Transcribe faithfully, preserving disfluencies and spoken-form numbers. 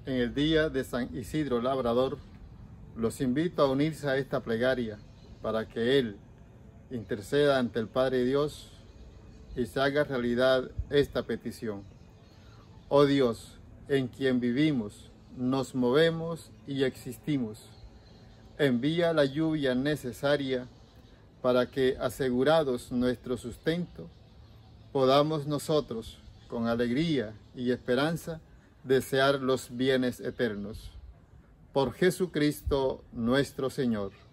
en el día de San Isidro Labrador, los invito a unirse a esta plegaria para que Él interceda ante el Padre Dios y se haga realidad esta petición. Oh Dios, en quien vivimos, nos movemos y existimos, envía la lluvia necesaria para que, asegurados nuestro sustento, podamos nosotros, con alegría y esperanza, desear los bienes eternos. Por Jesucristo nuestro Señor.